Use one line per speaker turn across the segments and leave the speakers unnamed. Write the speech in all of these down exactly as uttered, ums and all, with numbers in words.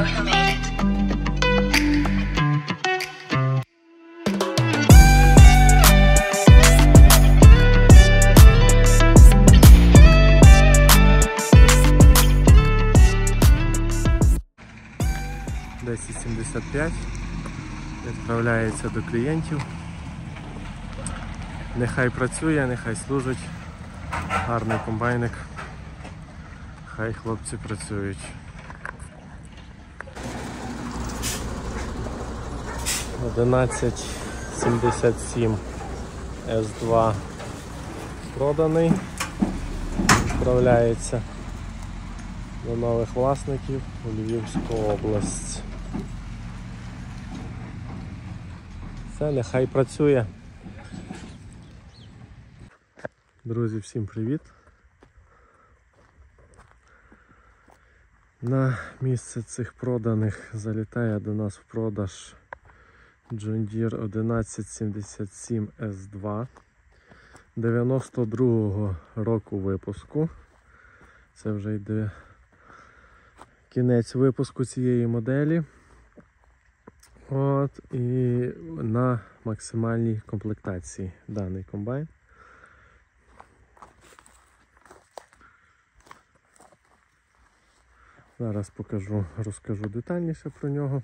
who made it.
десять сімдесят п'ять відправляється до клієнтів. Нехай працює, нехай служить. Гарний комбайник. Хай хлопці працюють. одинадцять сімдесят сім ес два проданий. Відправляється до нових власників у Львівську область. Все, нехай працює. Друзі, всім привіт! На місце цих проданих залітає до нас в продаж John Deere одинадцять сімдесят сім ес два дев'яносто другого року випуску. Це вже йде кінець випуску цієї моделі. От, і на максимальній комплектації даний комбайн. Зараз покажу, розкажу детальніше про нього.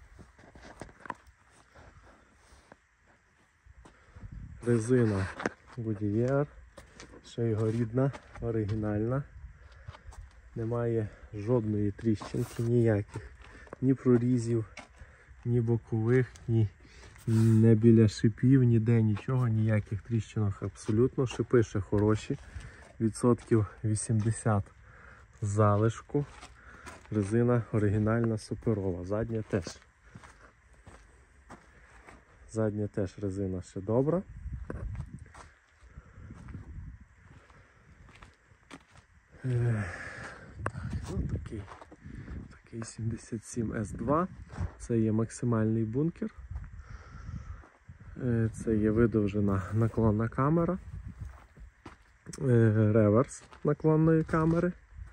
Резина Goodyear, ще його рідна, оригінальна. Немає жодної тріщинки, ніяких, ні прорізів, ні бокових, ні не біля шипів, ніде нічого, ніяких тріщинок абсолютно. Шипи ще хороші, відсотків вісімдесят залишку. Резина оригінальна, суперова. Задня теж. Задня теж резина ще добра. Е, так, ну, такий, такий сімдесят сім ес два. Це є максимальний бункер. Е, це є видовжена наклонна камера. Е, реверс наклонної камери.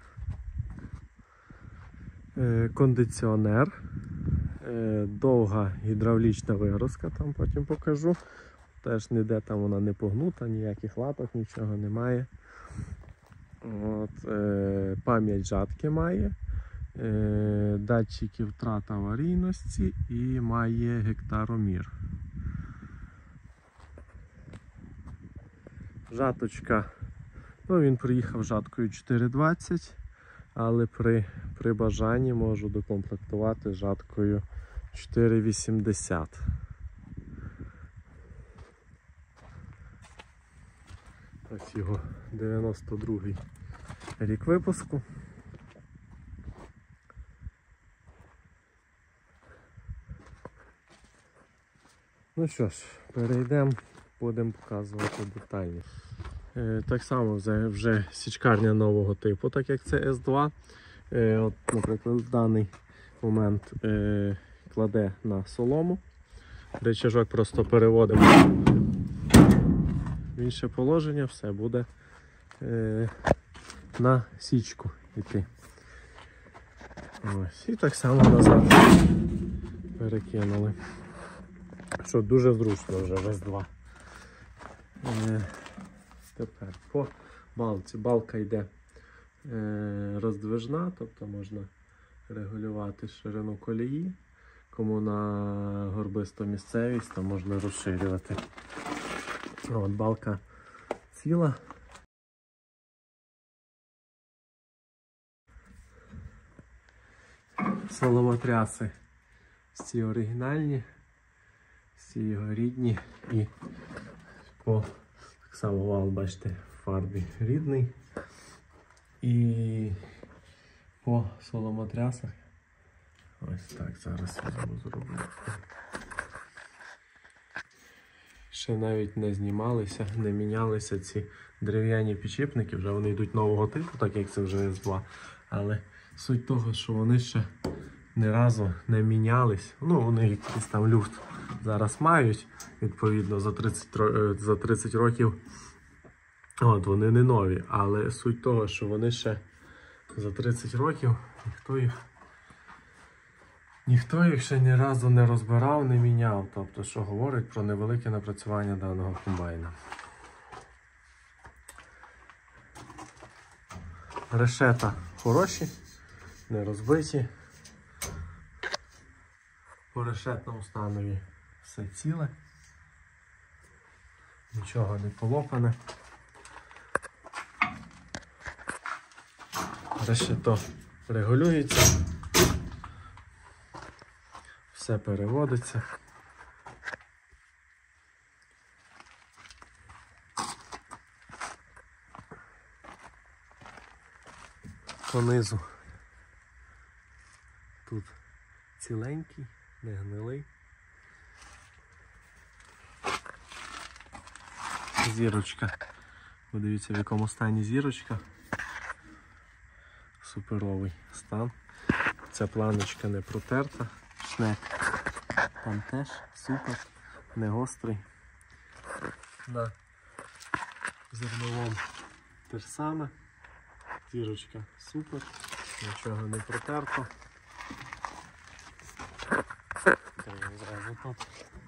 Кондиціонер, довга гідравлічна вигрузка, там потім покажу. Теж ніде там вона не погнута, ніяких латок, нічого немає. От, е, пам'ять жатки має, е, датчики втрат аварійності і має гектаромір. Жаточка, ну він приїхав жаткою чотири двадцять. Але при, при бажанні можу докомплектувати жаткою чотири вісімдесят. Ось його дев'яносто другий рік випуску. Ну що ж, перейдемо, будемо показувати детальніше. Так само вже січкарня нового типу, так як це ес два. От, наприклад, в даний момент е, кладе на солому. Рычажок просто переводимо в інше положення, все буде е, на січку йти. Ось. І так само назад перекинули. Що дуже зручно вже в ес два. Е, Тепер по балці. Балка йде е, роздвижна, тобто можна регулювати ширину колії. Кому на горбисту місцевість, то можна розширювати. От, балка ціла. Соломотряси всі оригінальні, всі його рідні і по так само вал, бачите, в фарбі рідний. І по соломотрясах ось так зараз я зроблю. Ще навіть не знімалися, не мінялися ці дерев'яні підшипники, вже вони йдуть нового типу, так як це вже ес два. Але суть того, що вони ще ні разу не мінялись. Ну, вони якийсь там люфт зараз мають, відповідно, за тридцять, за тридцять років. От, вони не нові, але суть того, що вони ще за тридцять років ніхто їх ніхто їх ще ні разу не розбирав, не міняв. Тобто, що говорить про невелике напрацювання даного комбайна. Решета хороші, не розбиті. По решетному станові все ціле. Нічого не полопане. Решето регулюється. Все переводиться. Понизу тут ціленький, не гнилий. Зірочка. Подивіться, в якому стані зірочка. Суперовий стан. Ця планочка не протерта. Шнек там теж супер, не гострий. На зерновому те ж саме. Зірочка супер, нічого не протерто. Зразу тут.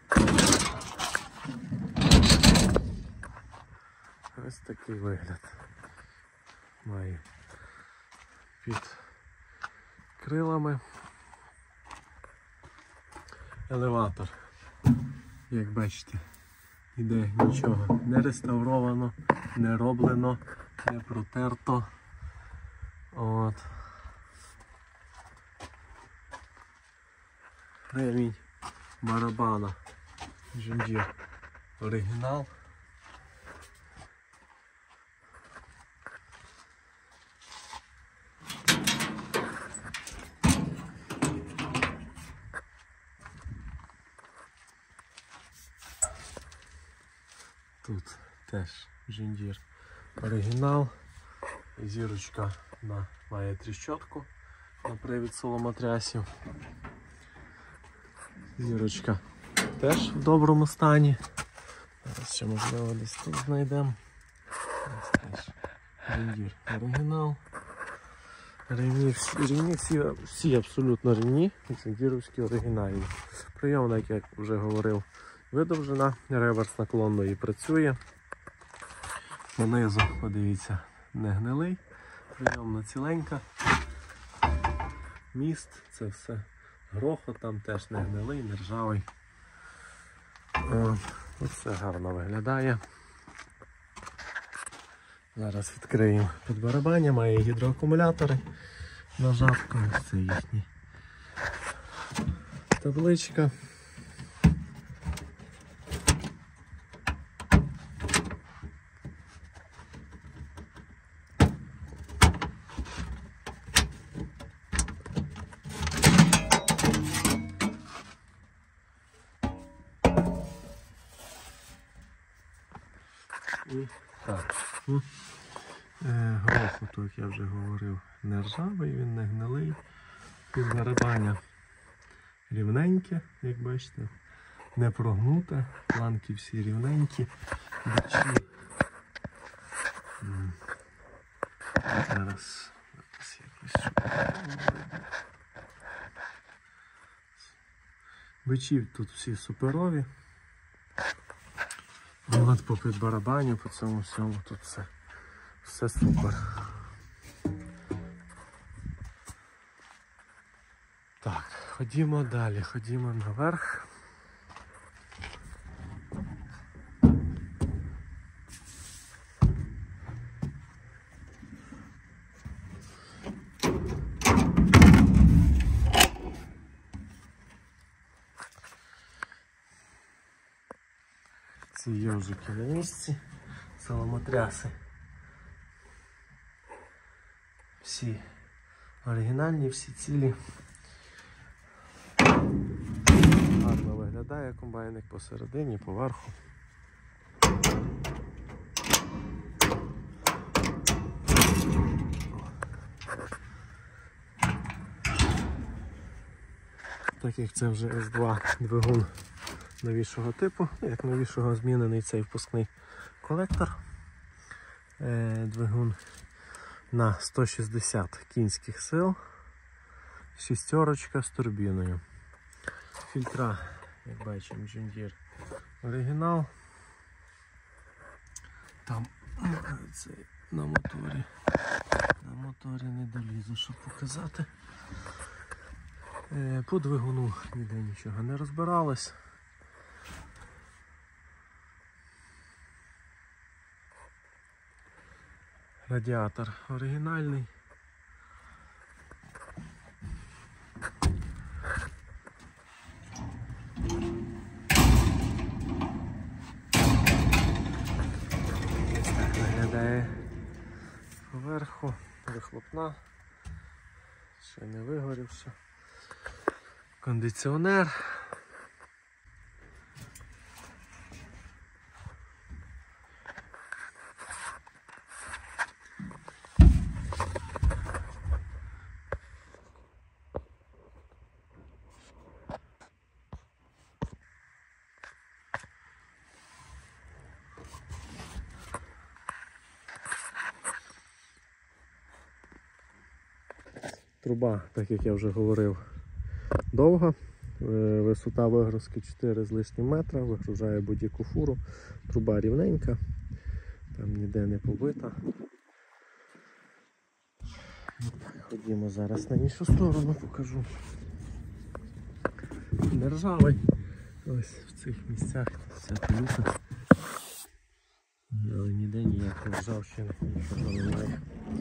Ось такий вигляд має під крилами. Елеватор, як бачите, іде нічого не реставровано, не роблено, не протерто. От. Ремінь барабана John Deere оригінал. Тут теж John Deere оригінал. Зірочка на, має тріщотку на привід соломотрясів. Зірочка теж в доброму стані. Зараз ще можливо десь тут знайдемо. Ось теж John Deere оригінал. Рівні всі, рівні всі, всі абсолютно рівні, дзендіровські оригінальні. Прийомник, як вже говорив, видовжена, реверс наклонної працює. Понизу, подивіться, не гнилий, прийомна ціленька. Міст, це все грохот, там теж не гнилий, не ржавий. Ось все гарно виглядає. Зараз відкриємо під барабання, має гідроакумулятори на жатку, ось це їхні табличка. І так, е, грохот, як я вже говорив, не ржавий, він не гнилий. Під барабання рівненьке, як бачите, не прогнуте, планки всі рівненькі, бічні. Зараз, зараз якось бичі тут всі суперові. От по підбарабаню, по цьому всьому тут все, все супер. Так, ходімо далі, ходімо наверх. Ці йожики на місці, соломотряси. Всі оригінальні, всі цілі. Гарно виглядає комбайник посередині, поверху. Так як це вже ес два двигун новішого типу, як новішого змінений цей впускний колектор. Двигун на сто шістдесят кінських сил, Шістерочка з турбіною. Фільтра, як бачимо, John Deere оригінал. Там це на моторі. На моторі не долізу, щоб показати. По двигуну ніде нічого не розбиралось. Радіатор оригінальний. Ось так виглядає поверху, вихлопна, ще не вигорівши. Кондиціонер. Труба, так як я вже говорив, довга, висота вигрузки чотири з лишнім метра, вигружає будь-яку фуру, труба рівненька, там ніде не побита. Ходімо зараз на іншу сторону, покажу. Не ржавий, ось в цих місцях вся пилюка, але ніде ніякої ржавчини, нічого немає.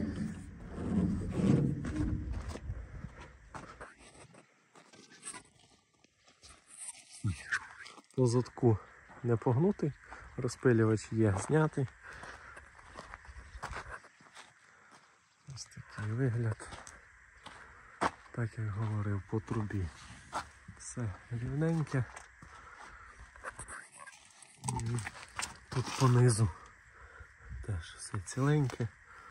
По задку не погнутий, розпилювач є знятий. Ось такий вигляд, так як говорив, по трубі. Все рівненьке. І тут понизу теж все ціленьке.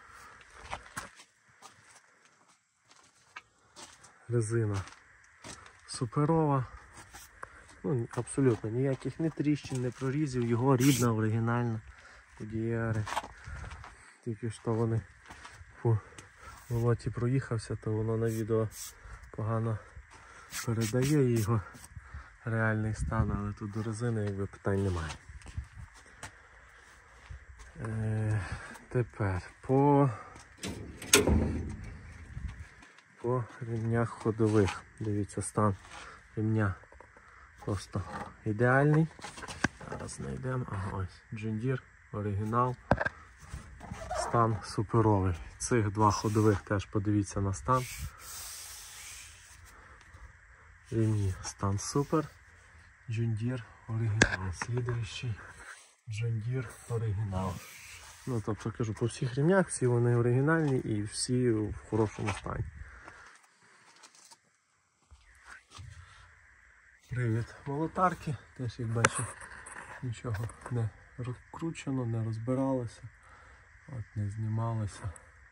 Резина суперова. Ну, абсолютно ніяких не тріщин, не прорізів, його рідна, оригінальна Goodyear. Тільки що вони по болоті проїхався, то воно на відео погано передає його реальний стан, але тут до резини якби питань немає. Е, тепер по, по ремнях ходових. Дивіться, стан ремня просто ідеальний. Зараз знайдемо. Ага, ось John Deere, оригінал. Стан суперовий. Цих два ходових теж подивіться на стан. Ремні стан супер. John Deere оригінал. Слідуючий John Deere оригінал. Ну, тобто, кажу, по всіх ремнях всі вони оригінальні і всі в хорошому стані. Привід молотарки, теж, як бачите, нічого не розкручено, не розбиралося, от, не знімалося.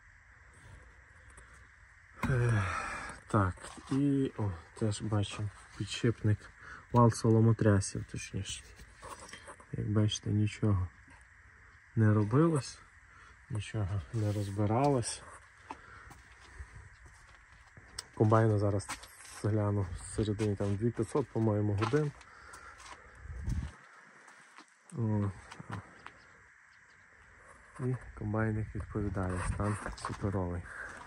Е, так, і о, теж бачимо підшипник вал соломотрясів, точніше. Як бачите, нічого не робилось, нічого не розбиралось. Комбайна зараз гляну, всередині там дві тисячі п'ятсот, по-моєму, годин. О. І комбайник відповідає, стан суперовий.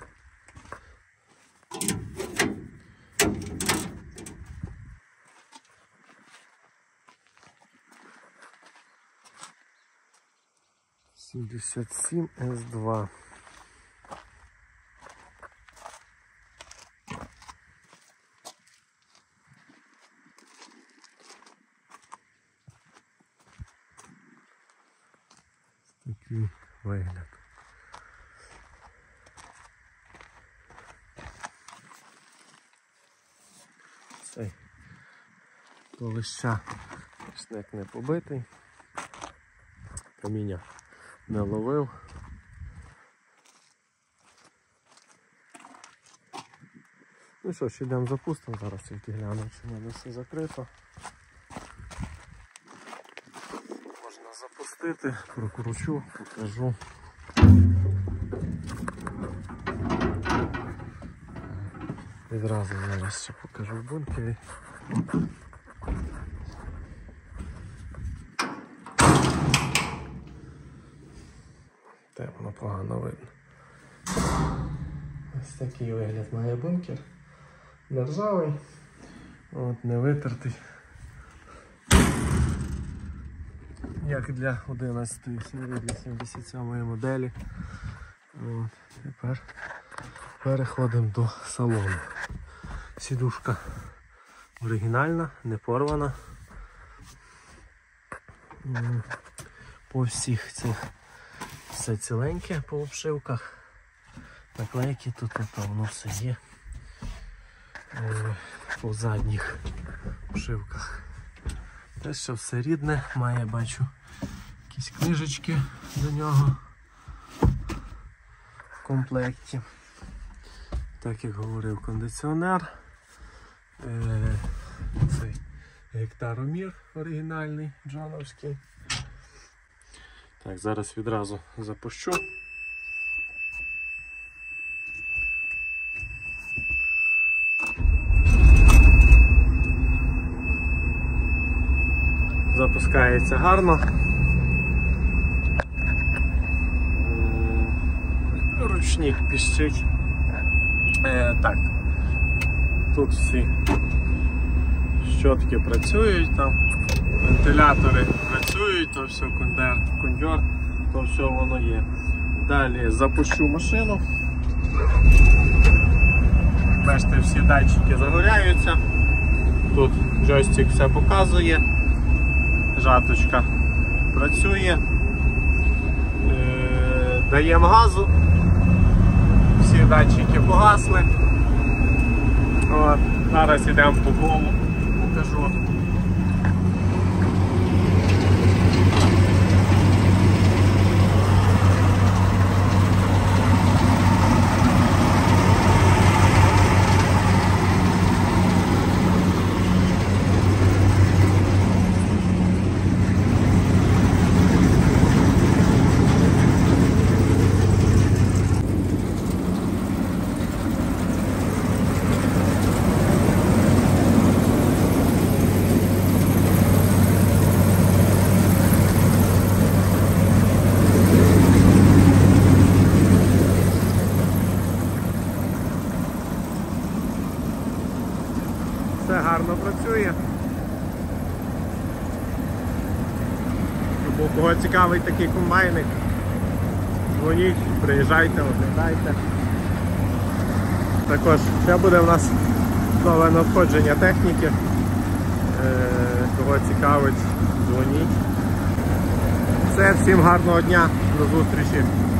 сімдесят сім ес два. Такий вигляд. Цей полища шнек не побитий, каміння не ловив. Ну що ж, йдемо запустимо, зараз тільки гляну, чи в мене все закрито. Можна запустити, прокручу, покажу. Відразу зараз ще покажу в бункері. Темно, погано видно. Ось такий вигляд має бункер. Не ржавий, от, не витертий. Як для одинадцятої серії, для сімдесят сьомої моделі. От, тепер переходимо до салону. Сідушка оригінальна, не порвана. По всіх цих все ціленьке по обшивках. Наклейки тут, тут воно все є. По задніх обшивках. Те, що все рідне, має, бачу, якісь книжечки до нього в комплекті. Так як говорив кондиціонер. Цей гектаромір оригінальний, джоновський. Так, зараз відразу запущу. Запускається гарно. Ручник піщить. Е, так. Тут всі щотки працюють, там вентилятори працюють, то все кондер, кондьор, то все воно є. Далі запущу машину. Бачите, всі датчики загоряються. Тут джойстик все показує. Жаточка працює. Е, даємо газу. Всі датчики погасли. От, зараз йдемо по колу, покажу. Все гарно працює. Бо кого цікавий такий комбайник, дзвоніть, приїжджайте, оглядайте. Також ще буде в нас нове надходження техніки. Кого цікавить, дзвоніть. Все, всім гарного дня, до зустрічі.